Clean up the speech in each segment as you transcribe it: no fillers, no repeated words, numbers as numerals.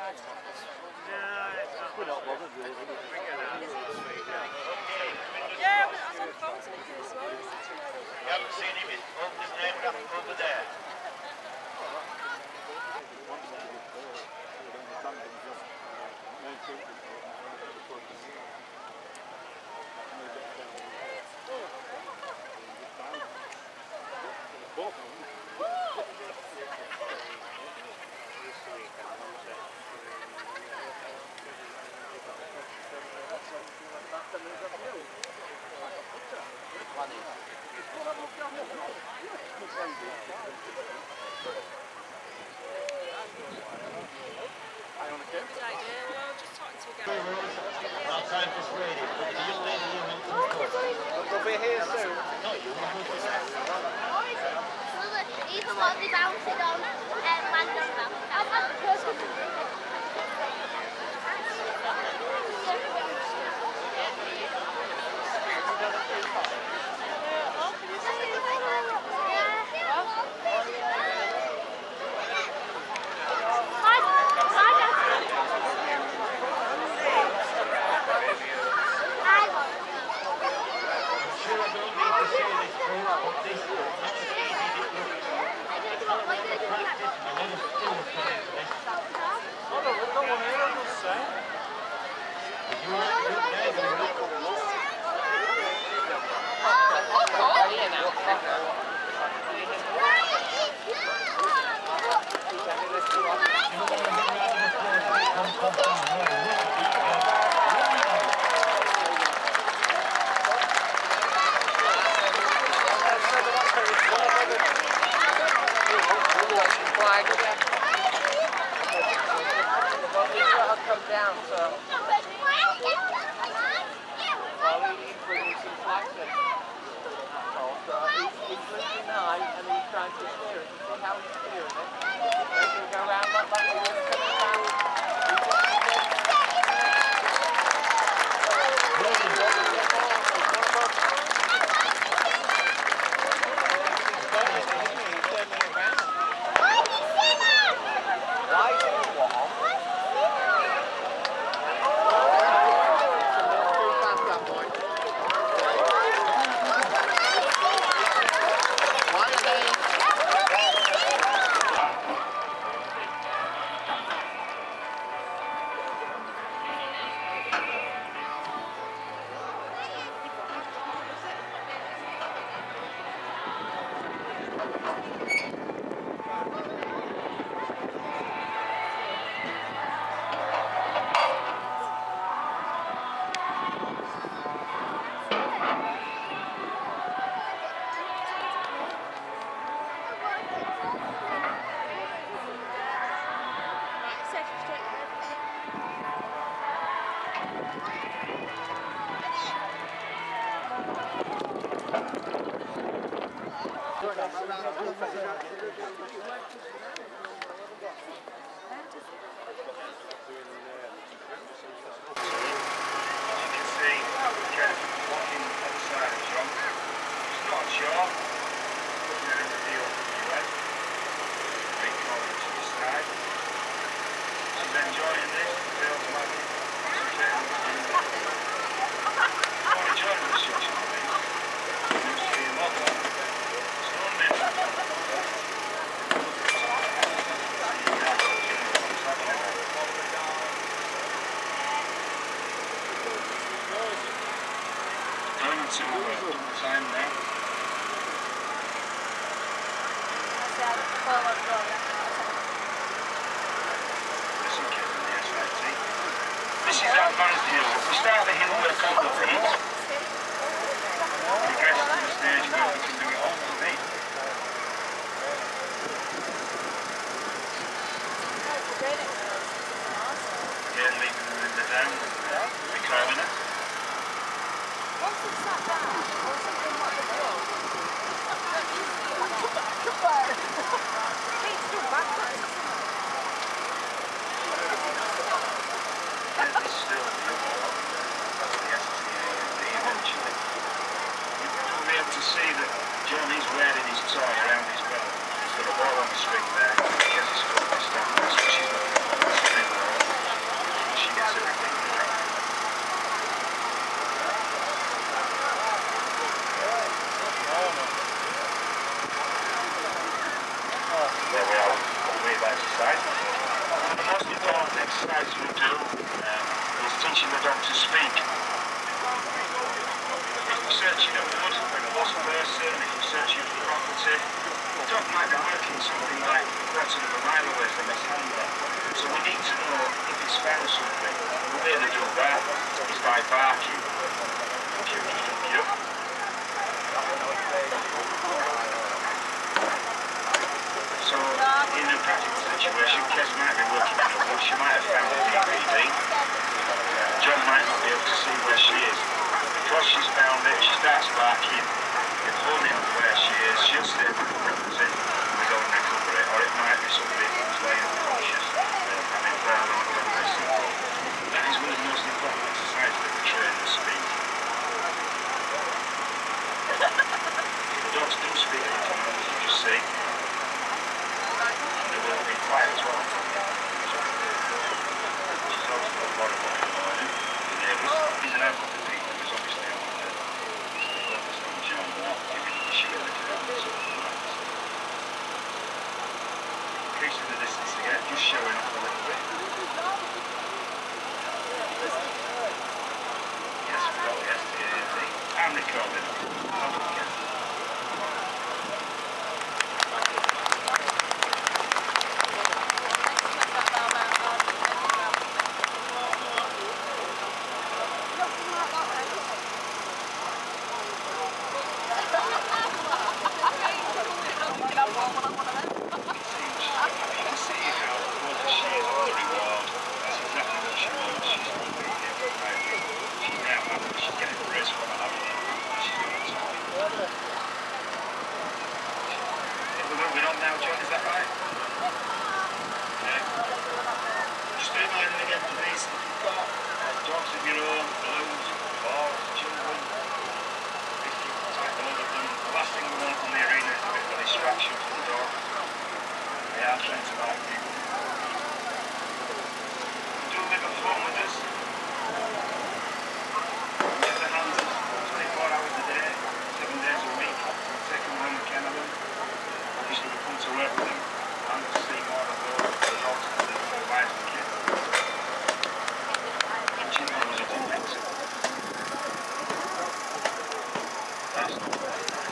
We're not bothered really. Yeah, I was on the phone to Nicky this morning. You haven't seen him, he's opened his name over there. Good idea. Well, just talking to you guys. Not time for Sweden, but the young lady you want to come. We'll be here soon. No, you want to go. Even what they bouncing on land on that. This is our Forest Hill. We start the hill where Cold is. Progress to the stage where we can do it all for me. Yeah, leaving them in the down. We're climbing it. Once it's sat down, or something like the dog, it's still backwards. This is still the that's the STA. report exercise we do is teaching the dog to speak. If we're searching a wood for a lost person, if we're searching for property, the dog might be working something like a quarter of a mile away from his handler. So we need to know if he's found something. The way they do that is by barking. Thank you. So, in a practical situation, Kes might be working in a wood, she might have found a DVD. John might not be able to see where she is. Because she's found it, she starts barking, it's holding on where she is, she'll stay with the property, we don't recover it, or it might be somebody who's laying unconscious and having fallen on the missing. That is one of the most important exercises that we train to speak. The dogs do speak in commands, you just see. And they will be quiet as well. She's also got a lot of money in the morning. The neighbours, he's an outfit of people who's obviously on the focus on John, not giving the issue in the curtains. Increasing the distance again, just showing off a little bit. Yes, we've got the STAD. I'm recording. Don't forget. We're on now, John, is that right? Yeah. Just reminding again, please, if you've got dogs of your own, balloons, balls, children, if you type a load of them, the last thing we want on the arena is a bit of a distraction for the dog. They are trying to like you. Do live at home with us. Get the hands 24 hours a day, 7 days a week. Take them home and kennel them. Obviously we come to work with them and to see more of the dogs and the wives and kids. And Jim was up in Mexico. That's not very nice.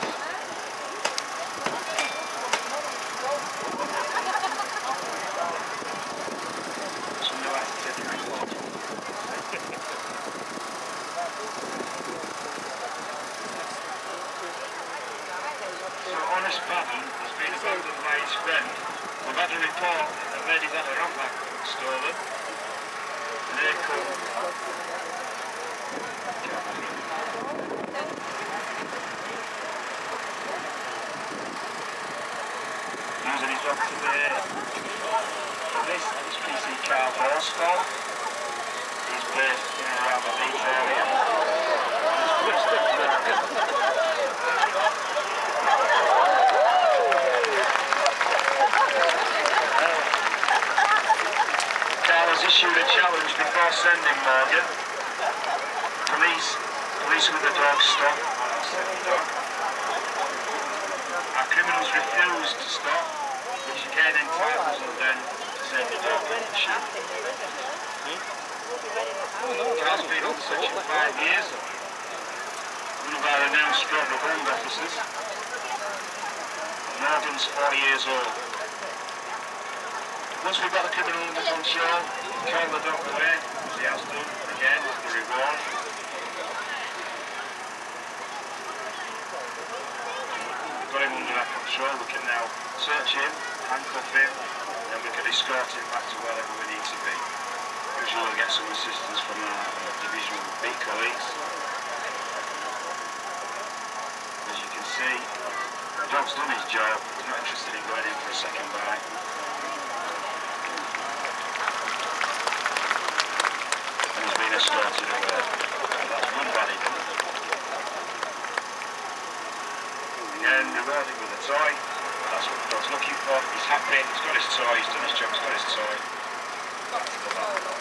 Somebody likes to take a report. So Honest Paddon has been abandoned by his friend. We've had a report that a lady's had a rattler stolen. And they come. Using his dog today. This is PC Carl Horsfall. He's based in and around the Leeds area. Carl has issued a challenge before sending Morgan. Police with the dog stop. Send the dog. Our criminals refused to stop, which again entitles them then to send the dog and shoot. Carl's been on section 5 years. One of our renowned Strawberry Bond officers. Morgan's 4 years old. Once we've got the criminal under control, call the dog away, as he has done, again, the reward. We've got him under our control, we can now search him, handcuff him, and then we can escort him back to wherever we need to be. Usually we'll get some assistance from our divisional B colleagues. As you can see, the dog's done his job, he's not interested in going in for a second bite. And he's been escorted away. That's one body done. Again, rewarded with a toy. That's what the dog's looking for. He's happy, he's got his toy, he's done his job, he's got his toy. Back to the lab.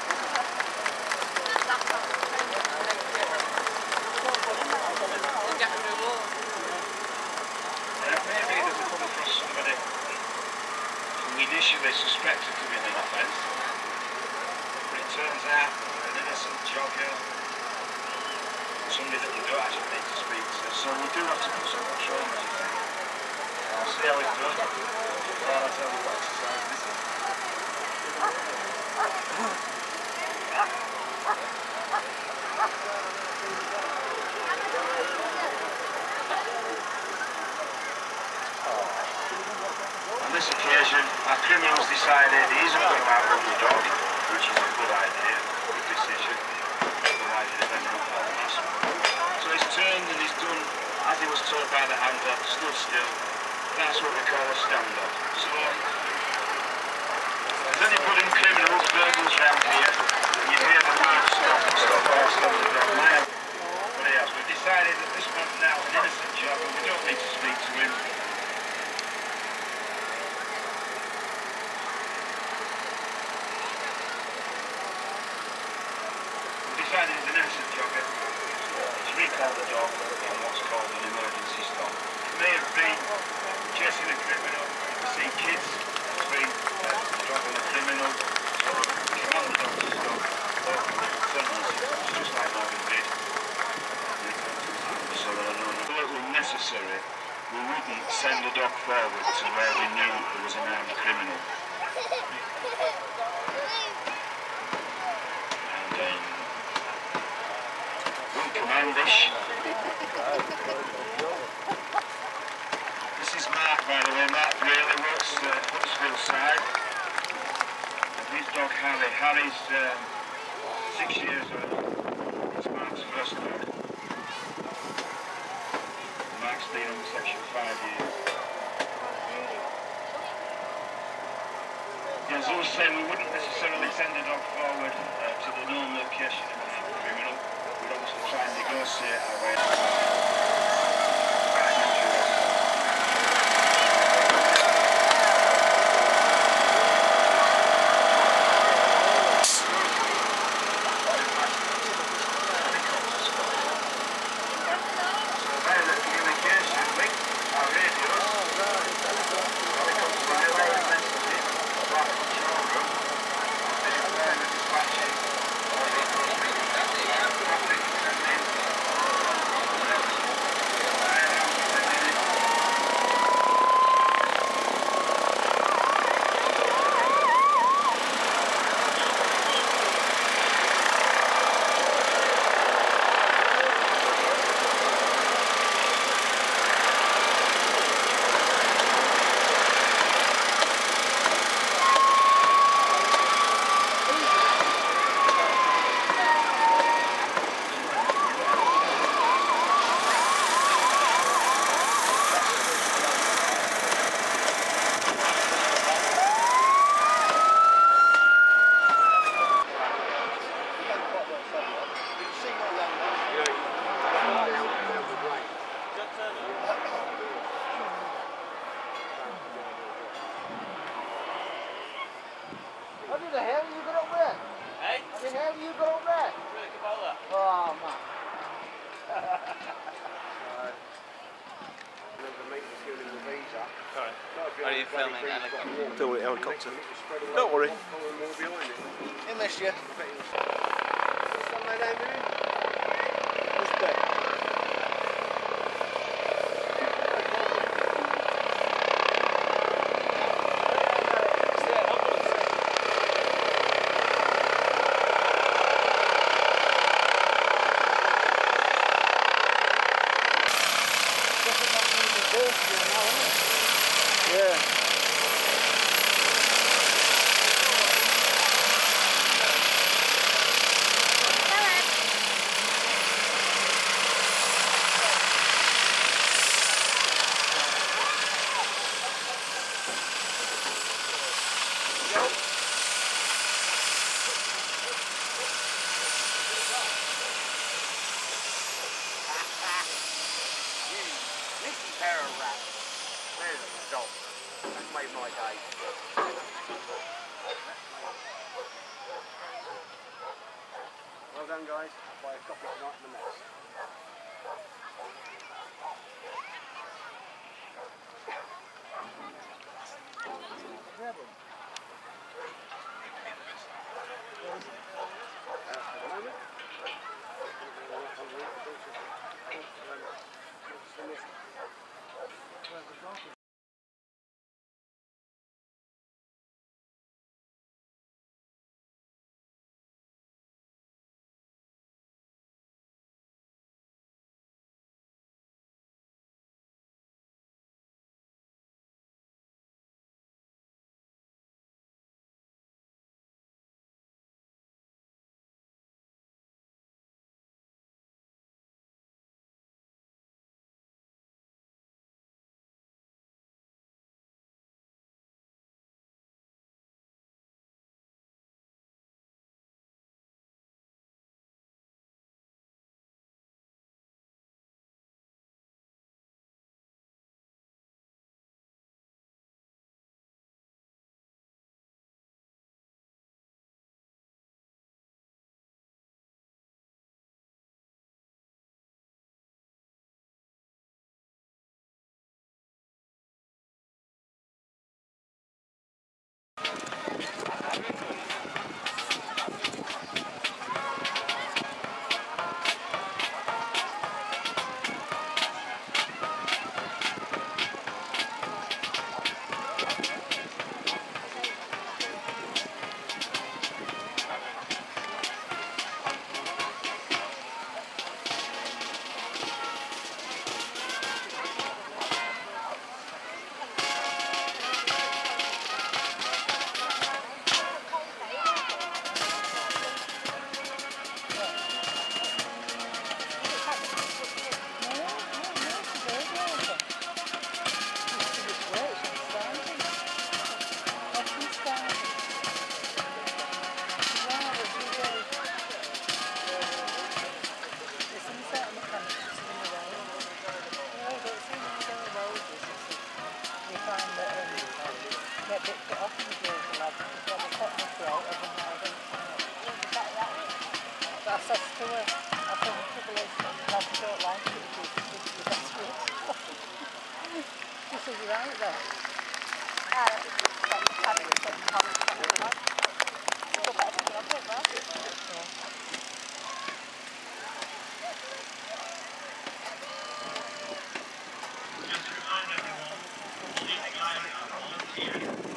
Maybe they've come across somebody who we initially suspect of committing an offence. turns out they're an innocent jogger, somebody that you don't actually need to speak to, so we do have to put some control measures in. I'll see how it goes. I'll tell you what exercise this is. On this occasion, our criminal's decided he isn't going to outrun the dog, which is a good idea, good decision, provided if anyone felt last one. So he's turned and he's done as he was told by the handler, stood still. That's what we call a standoff. So, if there's any budding criminals, burglars round here, and you hear the word stop, stop, or stop the dog, but yes, we've decided that this man's now an innocent jogger, we don't need to speak to him. Decided he's an innocent jogger. He's recalled the dog on what's called an emergency stop. It may have been chasing a criminal, you see kids, it's been dropping a criminal, so we command the dog to stop. It's just like Morgan did. So that I know if it were necessary, we wouldn't send the dog forward to where we knew there was an armed criminal. Commandish. This is Mark, by the way. Mark really works Huddersfield side. And his dog Harry. Harry's 6 years old. It's Mark's first dog. Mark's been on section 5 years. Yeah, as I was saying, we wouldn't necessarily send the dog forward to the known location of an armed criminal. We'd obviously try and negotiate our way. How the hell you got up there? Hey? How the hell you got up there? Oh, man. Are you filming helicopter? Don't worry, helicopter. Don't worry. He missed you. What's that my name doing? Who's that? Yeah. Made my day. Well done, guys. I'll buy a copy tonight in the mess. Grab 'em. I said to her, I said, the trouble is, I don't like it because it's the best way. She said, you're right there. Just to remind everyone, keep going on here.